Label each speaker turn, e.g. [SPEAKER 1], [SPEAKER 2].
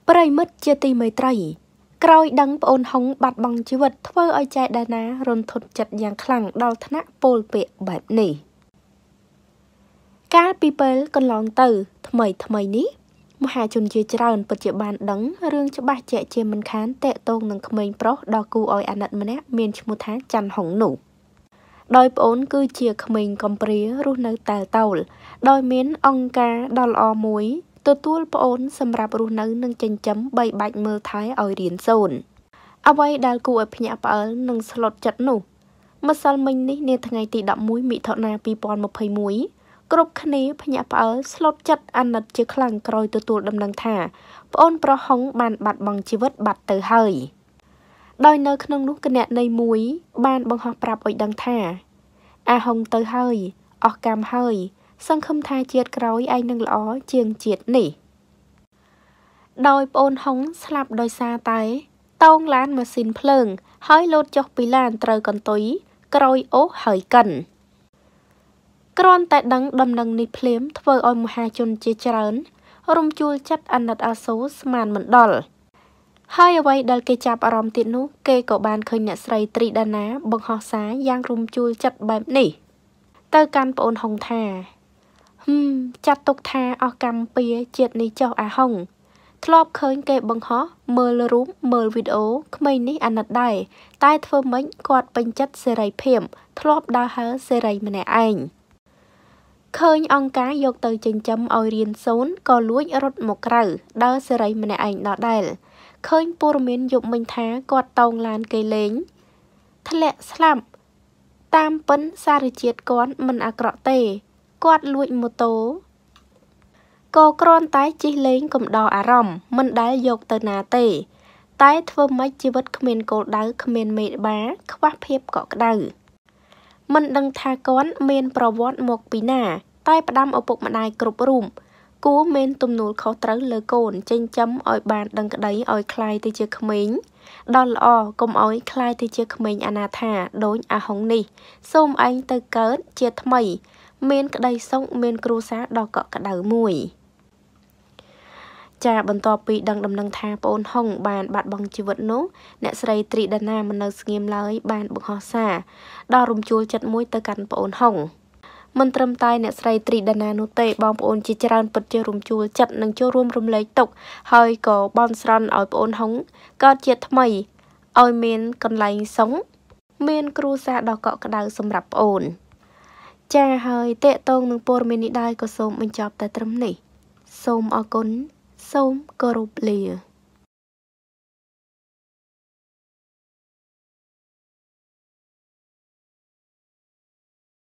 [SPEAKER 1] ប្រិមិត្តជាទីមេត្រីក្រោយដឹងប្អូនហុងបាត់បង់ជីវិតធ្វើឲ្យចែដាណារន្ធត់ចិត្តយ៉ាងខ្លាំងដល់ថ្នាក់ពលពាកបែបនេះកាលពីពេលកន្លងទៅថ្មីនេះមហាជនជាច្រើនពិតជាបានដឹងរឿងច្បាស់ជាក់ជាមិនខានតេតងនឹងក្មេងប្រុសដ៏គួរឲ្យអាណិតម្នាក់មានឈ្មោះថាច័ន្ទហុងនោះដោយប្អូនគឺជាក្មេងកំព្រារស់នៅតែលតោលដោយមានអង្គការដ៏ល្អមួយទទួលប្អូនសម្រាប់រស់នៅនិងចិញ្ចឹមបីបាច់មើលថែឲ្យរៀនសូត្រអ្វីដែលគួរឲ្យភ្ញាក់ផ្អើលនិងស្លុតចិត្តនោះម្សិលមិញនេះនាថ្ងៃទី11មិថុនា2021គ្រប់គ្នាភ្ញាក់ផ្អើលស្លុតចិត្តអាណិតជាខ្លាំងក្រោយទទួលដំណឹងថាប្អូនប្រុសហុងបានបាត់បង់ជីវិតបាត់ទៅហើយដោយនៅក្នុងនោះគណនីមួយបានបង្ហោះប្រាប់ឲ្យដឹងថាអាហុងទៅហើយអស់កម្មហើយសង្ឃឹមថាជាតិក្រោយឯងនឹងល្អជាងជាតិនេះដោយប្អូនហុងស្លាប់ដោយសារតែតោងឡានម៉ាស៊ីនភ្លើងហើយលោតចុះពីឡានត្រូវកន្ទុយក្រោយអូសហើយកិនគ្រាន់តែដឹងដំណឹងនេះភ្លាមធ្វើឲ្យមហាជនជាច្រើនរំជួលចិត្តអាណិតអាសូរស្មានមិនដល់ហើយអ្វីដែលគេចាប់អារម្មណ៍ទៀតនោះគេក៏បានឃើញអ្នកស្រីត្រីដាណាបង្ហោះសារយ៉ាងរំជួលចិត្តបែបនេះទៅកាន់ប្អូនហុងថាចាត់ទុកថាអស់កម្មពៀជាតិនេះចុះអាហុងធ្លាប់ឃើញគេបង្ហោះមើលរូបមើលវីដេអូក្មេងនេះអាណិតដែរតែធ្វើម៉េចគាត់ពេញចិត្តសេរីភាពធ្លាប់ដើរហើរសេរីម្នាក់ឯងឃើញអង្គការយកទៅចិញ្ចឹមឲ្យរៀនសូត្រក៏លួចរត់មកក្រៅដើរសេរីម្នាក់ឯងដដែលឃើញព័ត៌មានយប់មិញថាគាត់តោងឡានគេលេងធ្លាក់ស្លាប់តាមពិនសារជាតិគាត់មិនអាក្រក់ទេគាត់លួចម៉ូតូក៏គ្រាន់តែជិះលេងកំដរអារម្មណ៍មិនដែលយកទៅណាទេតែធ្វើម៉េចជីវិតគ្មានគោលដៅគ្មានមេត្តាខ្វះភាពកក់ក្ដៅមិនដឹងថាគាត់មានប្រវត្តិមកពីណាតែផ្ដាំឪពុកម្ដាយគ្រប់រូបគួរមានទំនួលខុសត្រូវលើកូនចិញ្ចឹមឲ្យបានដឹងក្ដីឲ្យคล้ายទៅជាក្មេងដ៏ល្អកុំឲ្យคล้ายទៅជាក្មេងអនាថាដូចអាហុងនេះសូមឯងទៅកើតជាថ្មីមានក្តីសុខមានគ្រួសារដ៏កក់ក្ដៅមួយចាបន្ទាប់ពីដឹងដំណឹងថាប្អូនហុងបានបាត់បង់ជីវិតនោះអ្នកស្រីត្រីដាណាមិននៅស្ងៀមឡើយបានបង្ហោះសារដ៏រំជួលចិត្តមួយទៅកាន់ប្អូនហុងមិនត្រឹមតែអ្នកស្រីត្រីដាណានោះទេបងប្អូនជាច្រើនពិតជារំជួលចិត្តនិងចូលរួមរំលែកទុក្ខហើយក៏បន់ស្រន់ឲ្យប្អូនហុងកើតជាថ្មីឲ្យមានកន្លែងសុងមានគ្រួសារដ៏កក់ក្ដៅសម្រាប់ប្អូនចាហើយតេតងនឹងព័ត៌មាននេះដែរក៏សូមបញ្ចប់តែត្រឹមនេះសូមអរគុណសូមគោរពលា